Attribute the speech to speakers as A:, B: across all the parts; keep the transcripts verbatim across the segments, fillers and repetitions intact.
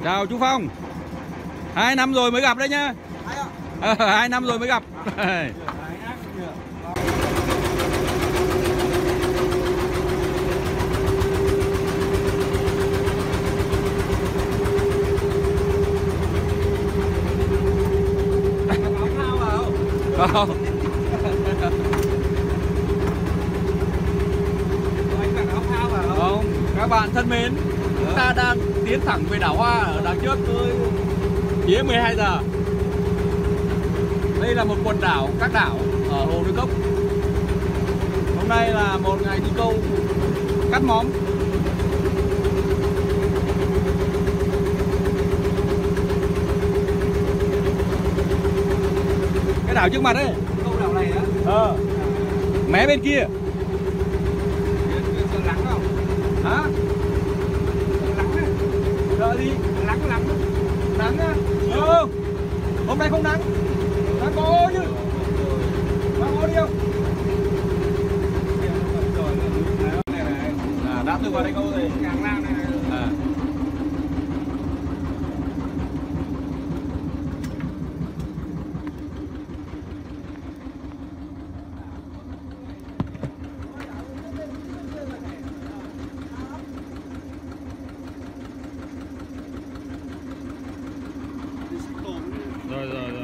A: Chào chú Phong. Hai năm rồi mới gặp đấy nhá. À, hai năm rồi mới gặp. Không. Không, các bạn thân mến, chúng ta đang tiến thẳng về đảo Hoa ở đằng trước phía mười hai giờ. Đây là một quần đảo, các đảo ở hồ Nuicoc. Hôm nay là một ngày đi câu cắt móm. Cái đảo trước mặt đấy. Câu đảo này á? Ờ. Mé bên kia. Lắng không? Hả? Lắng á? Sợ gì? Lắng lắng. Nắng á? Ừ. Hôm nay không nắng. Nắng có ô chứ. Nắng ô đi không? À, đã từ vào đây câu rồi. Nhàng lao này. À. Rồi rồi rồi.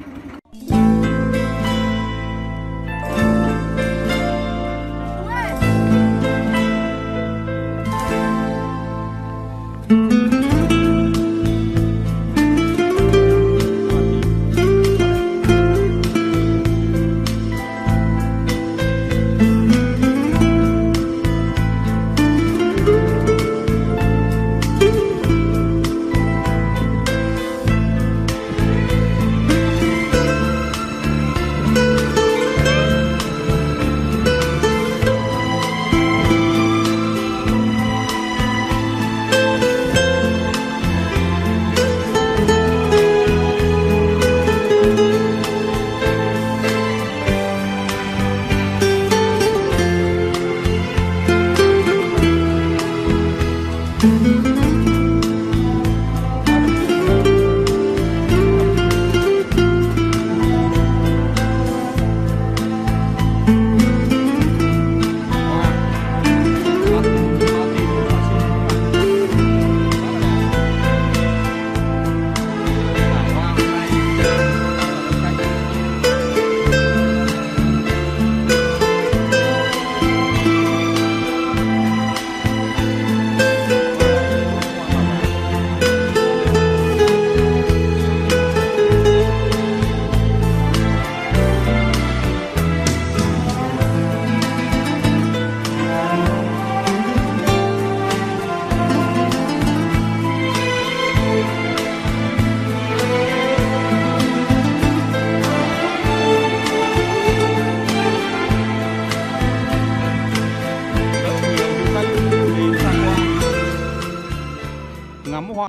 A: Ngắm hoa.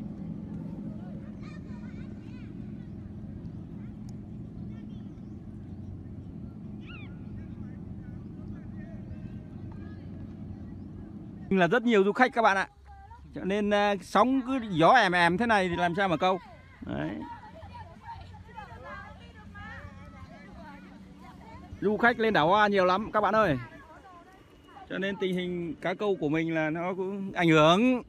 A: Là rất nhiều du khách các bạn ạ. Cho nên uh, sóng cứ gió èm èm thế này thì làm sao mà câu. Đấy. Du khách lên đảo Hoa nhiều lắm các bạn ơi. Cho nên tình hình cá câu của mình là nó cũng ảnh hưởng.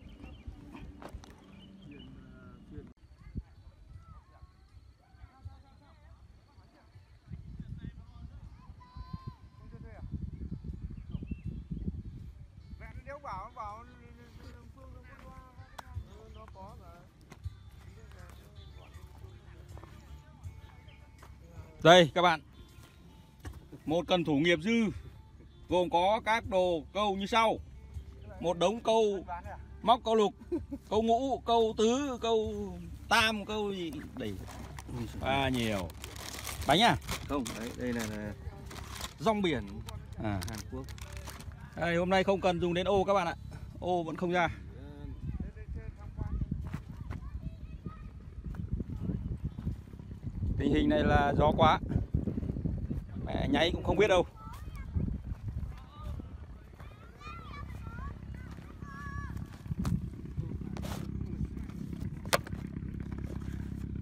A: Đây các bạn, một cần thủ nghiệp dư gồm có các đồ câu như sau: một đống câu móc, câu lục, câu ngũ, câu tứ, câu tam, câu gì đầy à, nhiều bánh à?
B: Không, đấy, đây là, là
A: rong biển à,
B: Hàn Quốc.
A: Đây, hôm nay không cần dùng đến ô các bạn ạ, ô vẫn không ra. Tình hình này là gió quá, mẹ nháy cũng không biết đâu.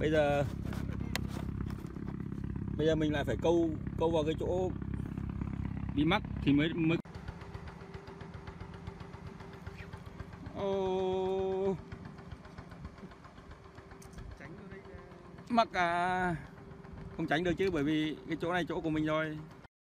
A: Bây giờ bây giờ mình lại phải câu câu vào cái chỗ bị mắc thì mới mới oh. Mắc à, không tránh được chứ, bởi vì cái chỗ này chỗ của mình rồi.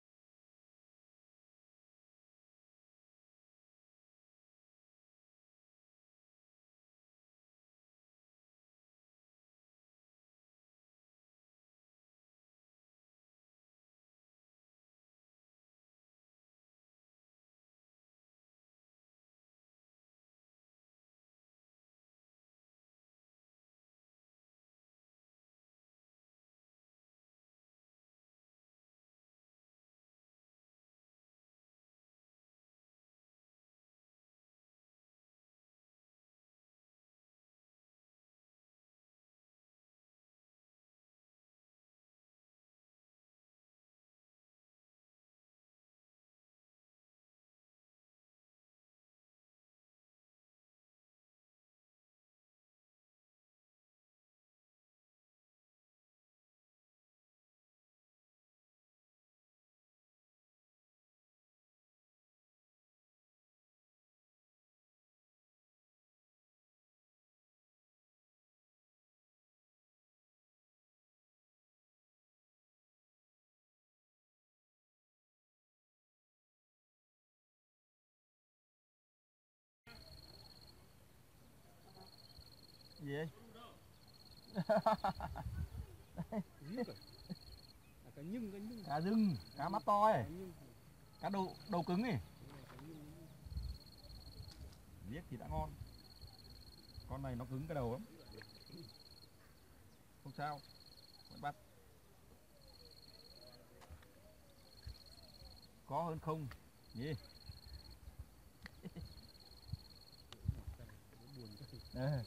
A: Gì ấy?
B: Cá nhưng, cá nhưng.
A: Cá rừng, cá mắt to ấy. Cá đầu đầu cứng ấy. Giết thì đã ngon. Con này nó cứng cái đầu lắm. Không sao. Vẫn bắt. Có hơn không? Nhỉ? À.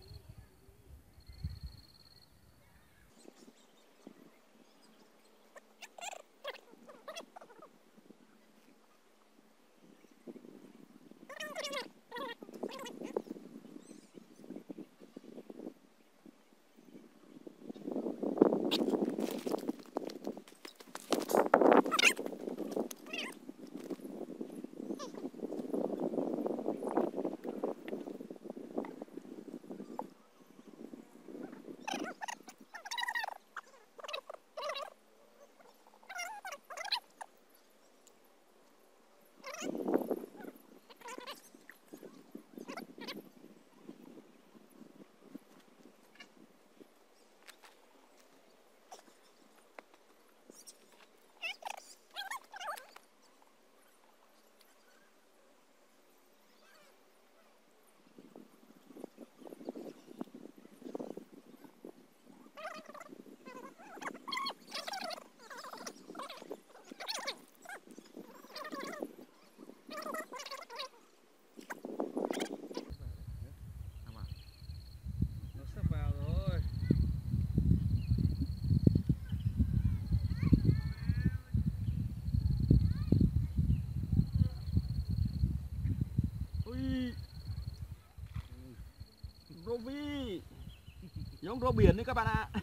A: Rô vi giống rô biển đấy các bạn ạ.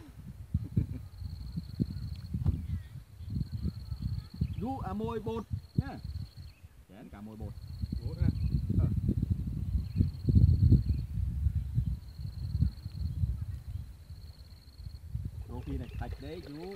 A: Du à mồi bột nhá, chén cả mồi bột.
B: Bột à?
A: Ờ. Rô vi này sạch đấy chú.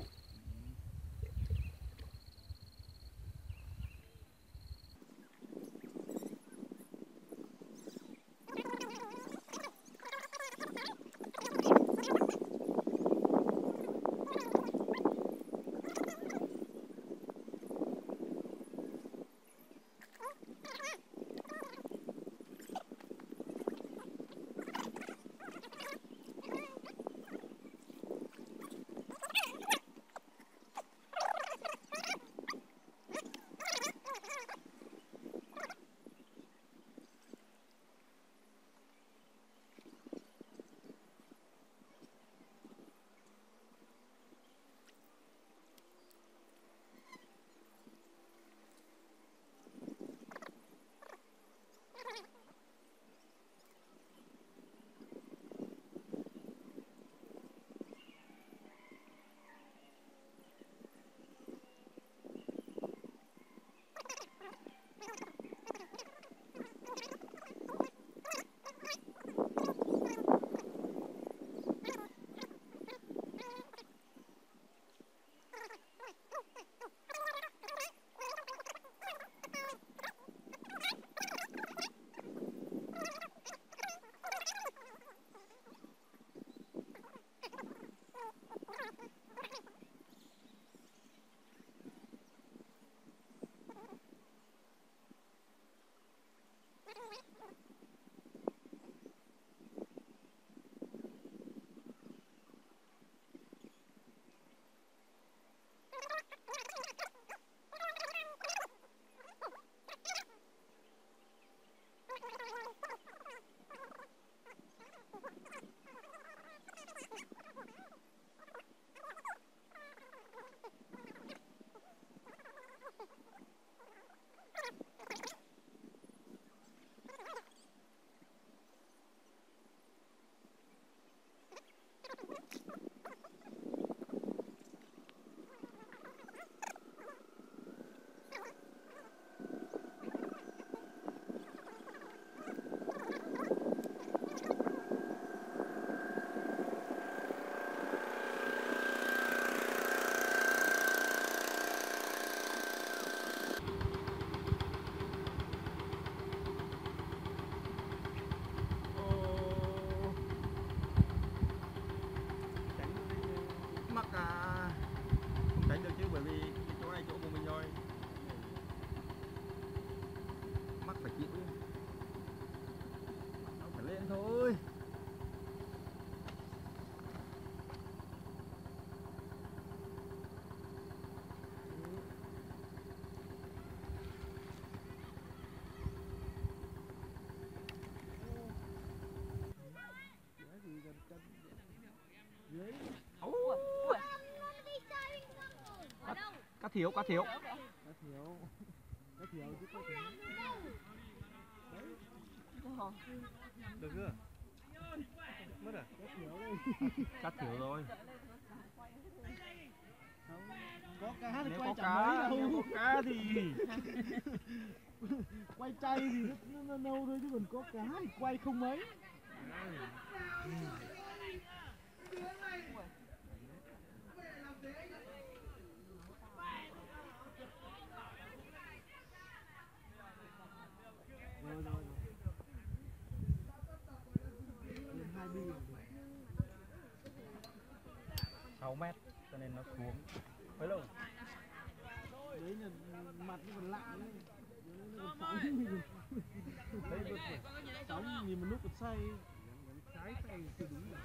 A: thiếu, cá thiếu.
B: Cá thiếu. Cá thiếu chứ có thiếu. Đấy. Được chưa? Mất à? Cá thiếu đây.
A: Cá thiếu rồi.
B: Có cá thì
A: Nếu
B: quay
A: có
B: chẳng
A: cá,
B: mấy
A: nếu
B: đâu.
A: có cá thì
B: Quay chay thì nó, nó nâu thôi chứ còn có cá thì quay không mấy. Rồi, rồi, rồi. hai bi
A: sáu mét cho nên nó xuống. Mấy lâu?
B: đấy là mặt nó còn lặng đấy, nó còn sóng đấy, nó sóng nhìn một lúc còn say, trái say thì đúng rồi.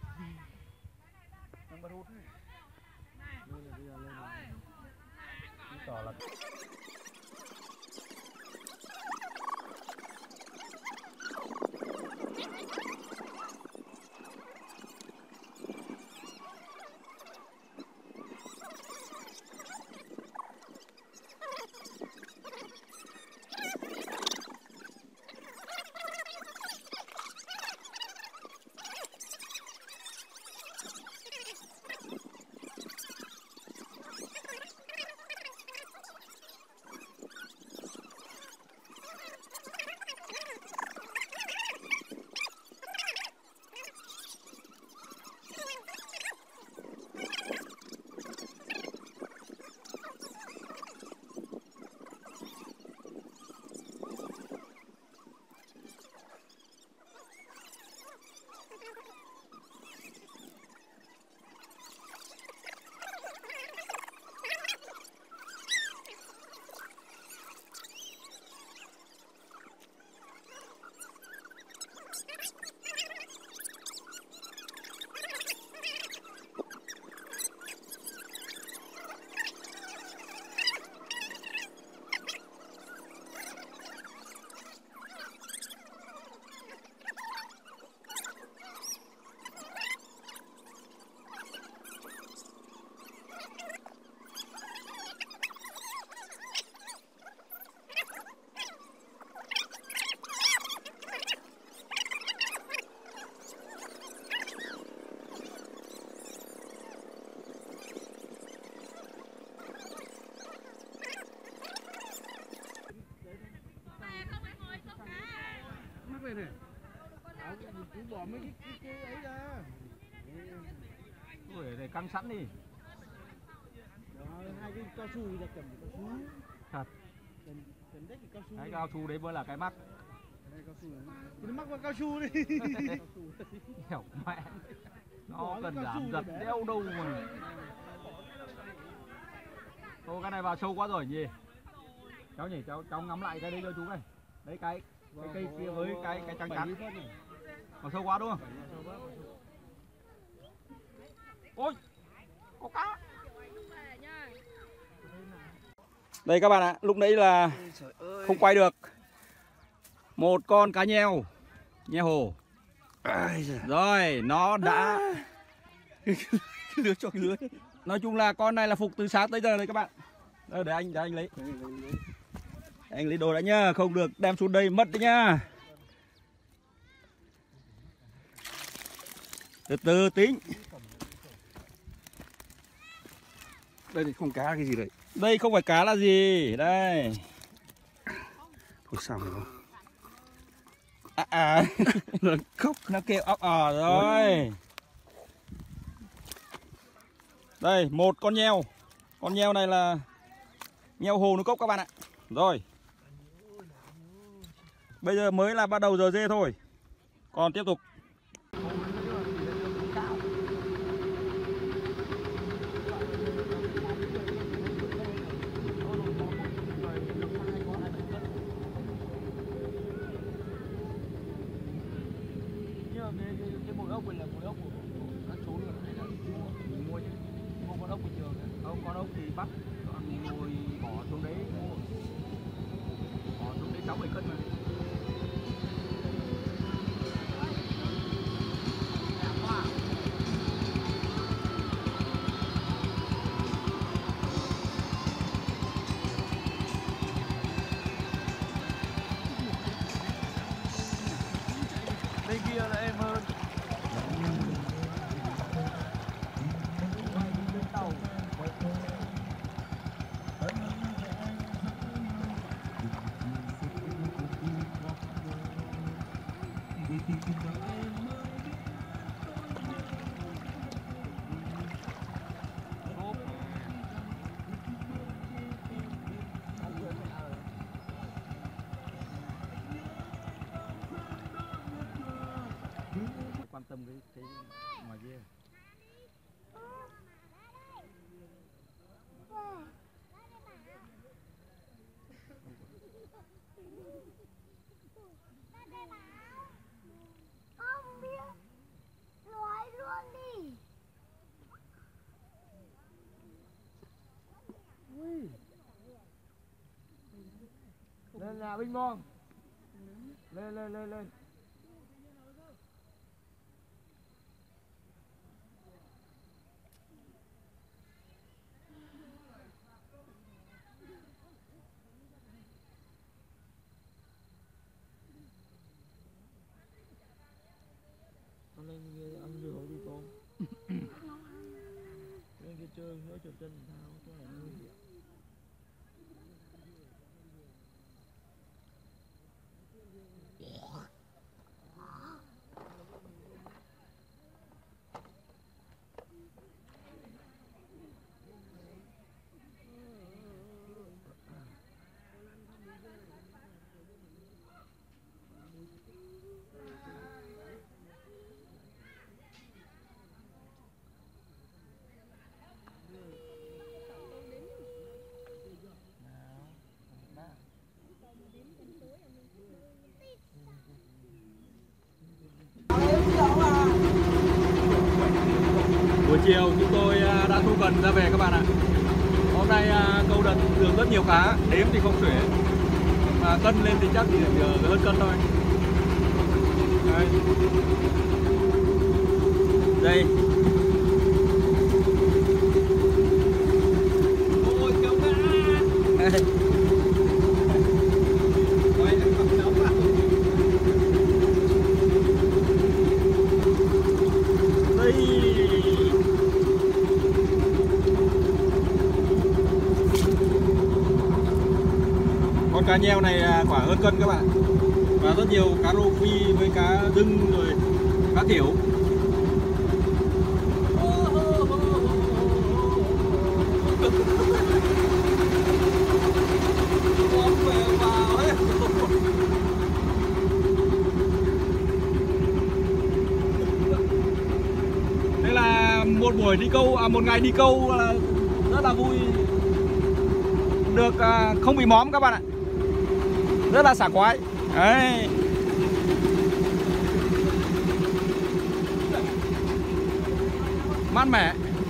A: Đang bật hút.
B: Đây là bây giờ lên rồi.
A: Tỏ là
B: về này. Áo cứ bỏ mấy cái, cái, cái ấy ra.
A: ui để căng sẵn đi.
B: Đó, hai cái cao su là cầm cao su.
A: Thật.
B: Cầm cầm đếch cái cao su.
A: Cái cao su đấy mới là cái mắc.
B: Đây cao su. Thì nó mắc vào cao su đi.
A: Hiểu mẹ. Nó cần giảm giật đeo đâu mà. Thôi cái này vào sâu quá rồi nhỉ. Cháu nhỉ, cháu cháu ngắm lại cái đấy cho chú này. Đấy cái cái cây kia với cái cái trắng trắng. Còn sâu quá đúng không? Ôi, có cá. Đây các bạn ạ, lúc nãy là không quay được. Một con cá nheo, nheo hồ. Rồi, nó đã lưới cho cái lưới. Nói chung là con này là phục từ sáng tới giờ đây các bạn. Đây, để anh để anh lấy. Anh lấy đồ đã nhá, không được đem xuống đây mất đấy nhá. Từ từ tính.
B: Đây thì không cá cái gì đấy.
A: Đây không phải cá là gì, đây.
B: Thôi sao rồi.
A: À à.
B: Nó khóc,
A: nó kêu ọc ỏ rồi. Đây, một con nheo. Con nheo này là nheo hồ Nuicoc các bạn ạ. Rồi. Bây giờ mới là bắt đầu giờ dê thôi. Còn tiếp tục.
B: Cái mồi ốc mình là mồi ốc của các chú luôn, hay là mình mua chứ? Mua con ốc bình thường.
A: Không, con ốc thì bắt, còn mồi bỏ xuống đấy, bỏ xuống đấy sáu bảy cân mà. Quan tâm cái cái ngoài kia.
C: Không biết nói luôn đi.
B: Lên nào Binh Mong. Lên lên lên lên. Con lên ăn rượu đi con. Lên kia chơi nhớ trượt chân thao cho này nguy hiểm.
A: Buổi chiều chúng tôi đã thu cần ra về các bạn ạ. Hôm nay câu đợt đường rất nhiều cá, đếm thì không xuể, mà cân lên thì chắc chỉ hơn cân thôi. Đây, đây. Ôi kéo cá. Con cá nheo này khoảng hơn cân các bạn. Và rất nhiều cá rô phi với cá đưng rồi cá tiểu. Đây là một buổi đi câu, à, một ngày đi câu rất là vui. Được à, không bị móm các bạn ạ. Rất là sảng khoái. Đấy. Mát mẻ.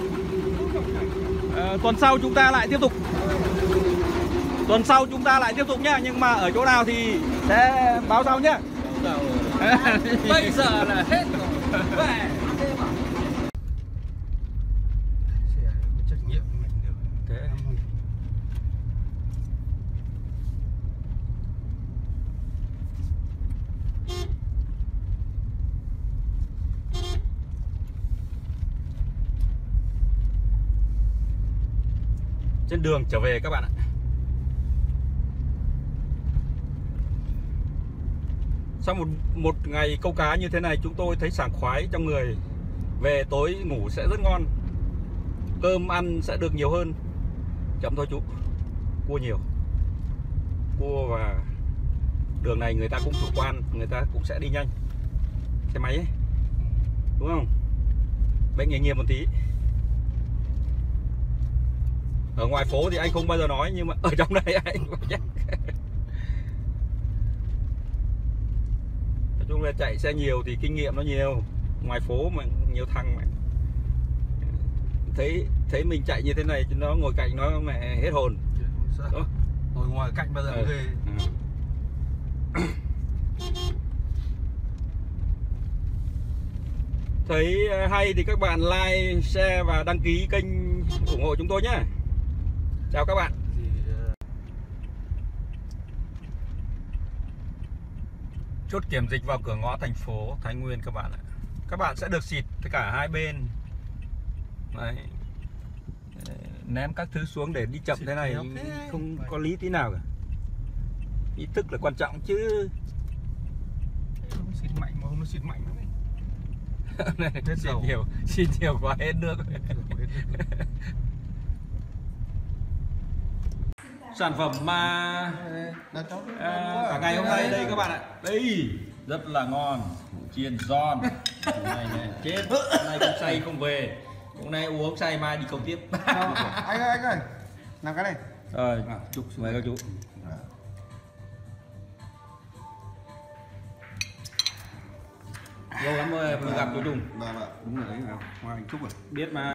A: à, Tuần sau chúng ta lại tiếp tục. Tuần sau chúng ta lại tiếp tục nhá. Nhưng mà ở chỗ nào thì sẽ báo sau nhá.
B: Bây giờ là hết rồi. Về.
D: Trách nhiệm mình được.
A: Thế. Trên đường trở về các bạn ạ. Sau một một ngày câu cá như thế này chúng tôi thấy sảng khoái trong người. Về tối ngủ sẽ rất ngon. Cơm ăn sẽ được nhiều hơn. Chậm thôi chú. Cua nhiều. Cua và đường này người ta cũng chủ quan, người ta cũng sẽ đi nhanh. Xe máy ấy. Đúng không? Bệnh nghề nghiệp một tí. Ở ngoài phố thì anh không bao giờ nói, nhưng mà ở trong này anh phải chắc. Nói chung là chạy xe nhiều thì kinh nghiệm nó nhiều. Ngoài phố mà nhiều thằng mà thấy thấy mình chạy như thế này thì nó ngồi cạnh nó mẹ hết hồn.
D: Ngồi ngoài cạnh bao giờ
A: ừ.
D: ghê.
A: Ừ. Thấy hay thì các bạn like, share và đăng ký kênh ủng hộ chúng tôi nhé. Chào các bạn. Chốt kiểm dịch vào cửa ngõ thành phố Thái Nguyên các bạn ạ. Các bạn sẽ được xịt tất cả hai bên. Đấy. Ném các thứ xuống để đi chậm thế này không có lý tí nào cả. Ý thức là quan trọng chứ.
D: Không xịt mạnh mà không nó xịt mạnh lắm ấy.
A: Này,
D: Hết
A: xịt
D: dầu.
A: nhiều, xịt nhiều quá hết nước. Sản phẩm mà à, cả ngày hôm nay đây các bạn ạ. Đây rất là ngon, chiên giòn. Hôm nay này, chết, hôm nay không say không về. Hôm nay uống say mai đi cầu tiếp.
D: Anh ơi, anh ơi, làm cái này.
A: Rồi,
D: À, chúc
A: mời các chú. Lâu lắm rồi mới gặp chú Trung.
D: Vâng, vâng, đúng rồi đấy, ngoài anh Trúc rồi.
A: Biết mà.